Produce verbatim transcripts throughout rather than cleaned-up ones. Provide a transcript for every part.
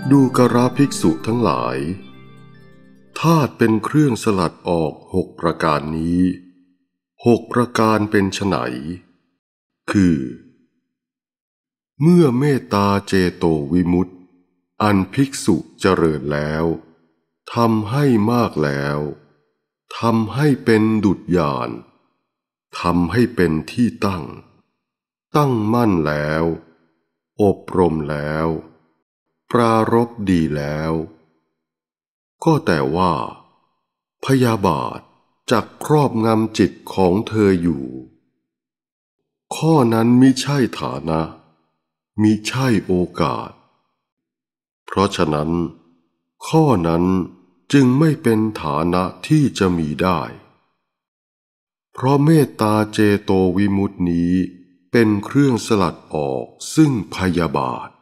ดูกราภิกษุทั้งหลายธาตุเป็นเครื่องสลัดออกหกประการนี้หกประการเป็นไฉนคือเมื่อเมตตาเจโตวิมุตติอันภิกษุเจริญแล้วทำให้มากแล้วทำให้เป็นดุจญาณทำให้เป็นที่ตั้งตั้งมั่นแล้วอบรมแล้วปรารภดีแล้วก็แต่ว่าพยาบาทจักครอบงำจิตของเธออยู่ข้อนั้นมิใช่ฐานะมิใช่โอกาสเพราะฉะนั้นข้อนั้นจึงไม่เป็นฐานะที่จะมีได้เพราะเมตตาเจโตวิมุตตินี้เป็นเครื่องสลัดออกซึ่งพยาบาท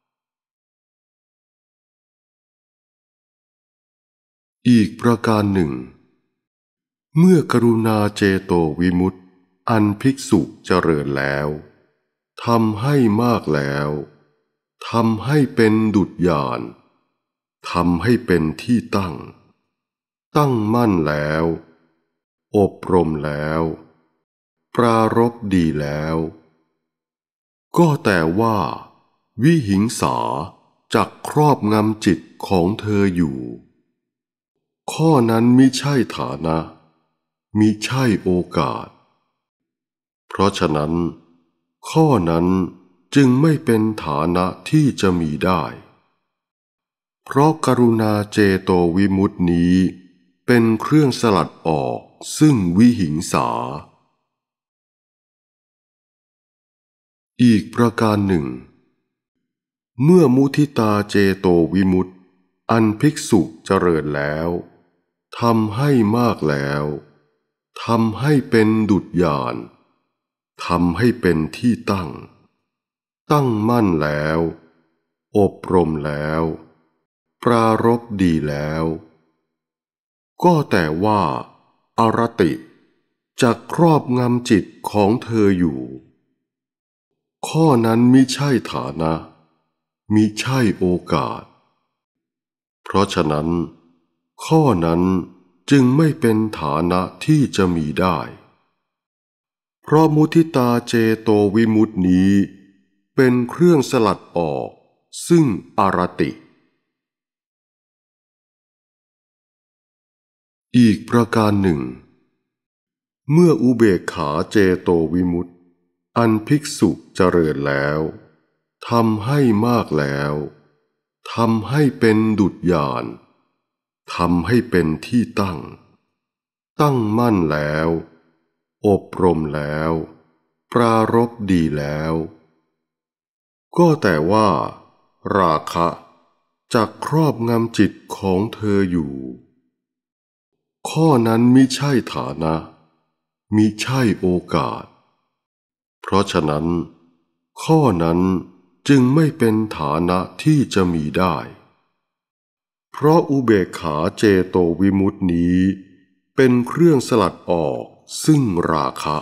อีกประการหนึ่งเมื่อกรุณาเจโตวิมุตติอันภิกษุเจริญแล้วทำให้มากแล้วทำให้เป็นดุจญาณทำให้เป็นที่ตั้งตั้งมั่นแล้วอบรมแล้วปรารภดีแล้วก็แต่ว่าวิหิงสาจักครอบงำจิตของเธออยู่ข้อนั้นมิใช่ฐานะมิใช่โอกาสเพราะฉะนั้นข้อนั้นจึงไม่เป็นฐานะที่จะมีได้เพราะกรุณาเจโตวิมุตตินี้เป็นเครื่องสลัดออกซึ่งวิหิงสาอีกประการหนึ่งเมื่อมุทิตาเจโตวิมุตติอันภิกษุเจริญแล้วทำให้มากแล้วทำให้เป็นดุจญาณทำให้เป็นที่ตั้งตั้งมั่นแล้วอบรมแล้วปรารภดีแล้วก็แต่ว่าอรติจักครอบงำจิตของเธออยู่ข้อนั้นมิใช่ฐานะมิใช่โอกาสเพราะฉะนั้นข้อนั้นจึงไม่เป็นฐานะที่จะมีได้เพราะมุทิตาเจโตวิมุตตินี้เป็นเครื่องสลัดออกซึ่งอรติอีกประการหนึ่งเมื่ออุเบกขาเจโตวิมุตติอันภิกษุเจริญแล้วทำให้มากแล้วทำให้เป็นดุจญาณทำให้เป็นที่ตั้งตั้งมั่นแล้วอบรมแล้วปรารภดีแล้วก็แต่ว่าราคะจักครอบงำจิตของเธออยู่ข้อนั้นมิใช่ฐานะมิใช่โอกาสเพราะฉะนั้นข้อนั้นจึงไม่เป็นฐานะที่จะมีได้เพราะอุเบกขาเจโตวิมุตตินี้เป็นเครื่องสลัดออกซึ่งราคะ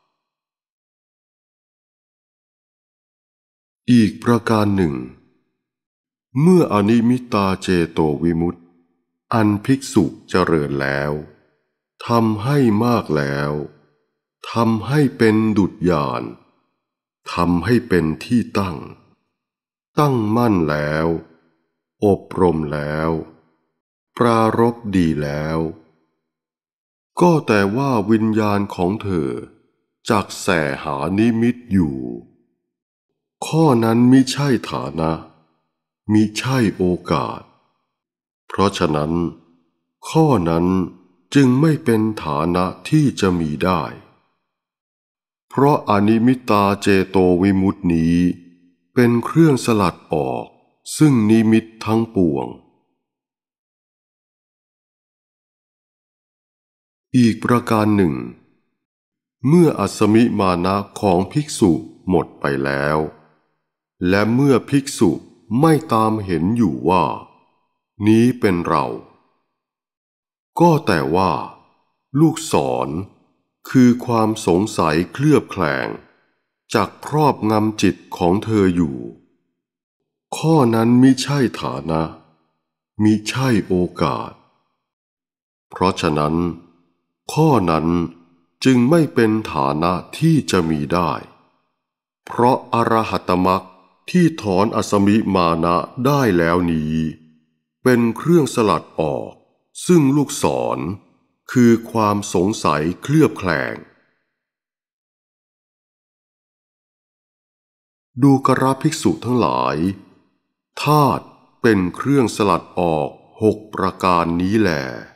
อีกประการหนึ่งเมื่ออนิมิตาเจโตวิมุตติอันภิกษุเจริญแล้วทำให้มากแล้วทำให้เป็นดุจญาณทำให้เป็นที่ตั้งตั้งมั่นแล้วอบรมแล้วปรารภดีแล้วก็แต่ว่าวิญญาณของเธอจักแสหานิมิตอยู่ข้อนั้นมิใช่ฐานะมิใช่โอกาสเพราะฉะนั้นข้อนั้นจึงไม่เป็นฐานะที่จะมีได้เพราะอนิมิตาเจโตวิมุตตินี้เป็นเครื่องสลัดออกซึ่งนิมิตทั้งปวงอีกประการหนึ่งเมื่ออัสมิมานะของภิกษุหมดไปแล้วและเมื่อภิกษุไม่ตามเห็นอยู่ว่านี้เป็นเราก็แต่ว่าลูกศรคือความสงสัยเคลือบแคลงจักครอบงำจิตของเธออยู่ข้อนั้นมิใช่ฐานะมิใช่โอกาสเพราะฉะนั้นข้อนั้นจึงไม่เป็นฐานะที่จะมีได้เพราะอรหัตมรรคที่ถอนอสมิมานะได้แล้วนี้เป็นเครื่องสลัดออกซึ่งลูกศรคือความสงสัยเคลือบแคลงดูกราภิกษุทั้งหลายธาตุเป็นเครื่องสลัดออกหกประการนี้แล